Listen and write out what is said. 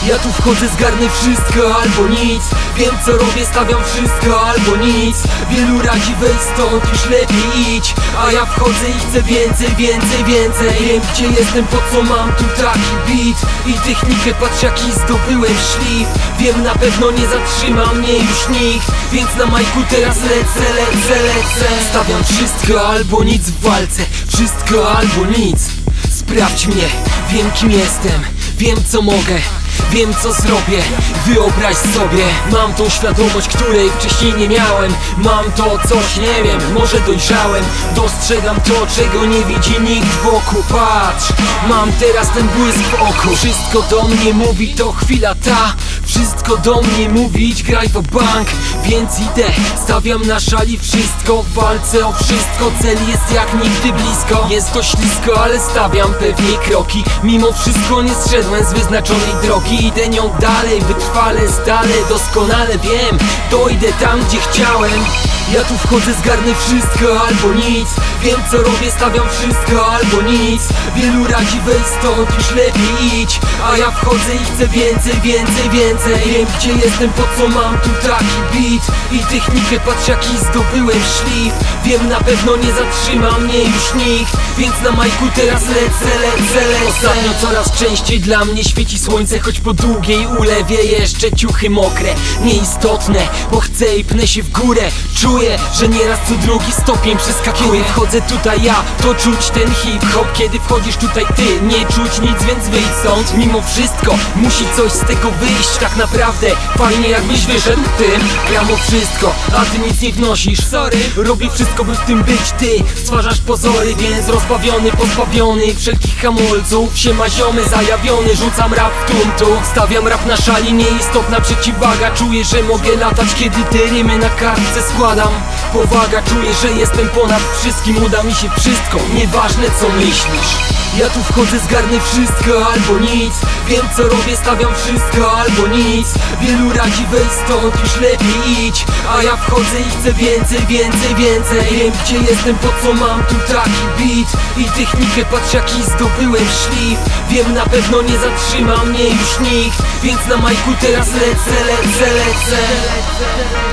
Ja tu wchodzę, zgarnę wszystko albo nic. Wiem co robię, stawiam wszystko albo nic. Wielu radzi weź stąd, już lepiej idź. A ja wchodzę i chcę więcej, więcej, więcej. Wiem gdzie jestem, po co mam tu taki beat i technikę, patrz jaki zdobyłem szlif. Wiem na pewno nie zatrzyma mnie już nikt, więc na majku teraz lecę, lecę, lecę. Stawiam wszystko albo nic w walce, wszystko albo nic. Sprawdź mnie, wiem kim jestem, wiem co mogę, wiem co zrobię, wyobraź sobie. Mam tą świadomość, której wcześniej nie miałem. Mam to coś, nie wiem, może dojrzałem. Dostrzegam to, czego nie widzi nikt wokół. Patrz, mam teraz ten błysk w oku. Wszystko do mnie mówi, to chwila ta. Wszystko do mnie mówi, idź graj w bank. Więc idę, stawiam na szali wszystko. W walce o wszystko, cel jest jak nigdy blisko. Jest to ślisko, ale stawiam pewnie kroki. Mimo wszystko nie zszedłem z wyznaczonej drogi. Idę nią dalej, wytrwale, stale, doskonale wiem, dojdę tam gdzie chciałem. Ja tu wchodzę, zgarnę wszystko albo nic. Wiem co robię, stawiam wszystko albo nic. Wielu radzi weź stąd, już lepiej idź. A ja wchodzę i chcę więcej, więcej, więcej. Wiem gdzie jestem, po co mam tu taki beat i technikę, patrz jaki zdobyłem szlif. Wiem na pewno nie zatrzyma mnie już nikt, więc na majku teraz lecę, lecę, lecę. Ostatnio coraz częściej dla mnie świeci słońce, choć po długiej ulewie jeszcze ciuchy mokre. Nieistotne, bo chcę i pnę się w górę. Czuję, że nieraz co drugi stopień przeskakuję. Wchodzę tutaj ja, to czuć ten hip-hop. Kiedy wchodzisz tutaj ty, nie czuć nic, więc wyjdź stąd. Mimo wszystko, musi coś z tego wyjść. Tak naprawdę, fajnie jakbyś wyszedł tym. Gram o wszystko, a ty nic nie wnosisz. Sorry, robię wszystko by w tym być ty. Stwarzasz pozory, więc rozbawiony, pozbawiony wszelkich hamulców. Siema ziomy, zajawiony, rzucam rap w tuntu. Stawiam rap na szali, nieistotna przeciwwaga. Czuję, że mogę latać, kiedy te rymy na kartce składam. Powaga, czuję, że jestem ponad wszystkim. Uda mi się wszystko, nieważne co myślisz. Ja tu wchodzę, zgarnę wszystko albo nic. Wiem co robię, stawiam wszystko albo nic. Wielu radzi weź stąd, już lepiej idź. A ja wchodzę i chcę więcej, więcej, więcej. Wiem gdzie jestem, po co mam tu taki beat i technikę, patrz jaki zdobyłem szlif. Wiem na pewno nie zatrzyma mnie już nikt, więc na majku teraz lecę, lecę, lecę.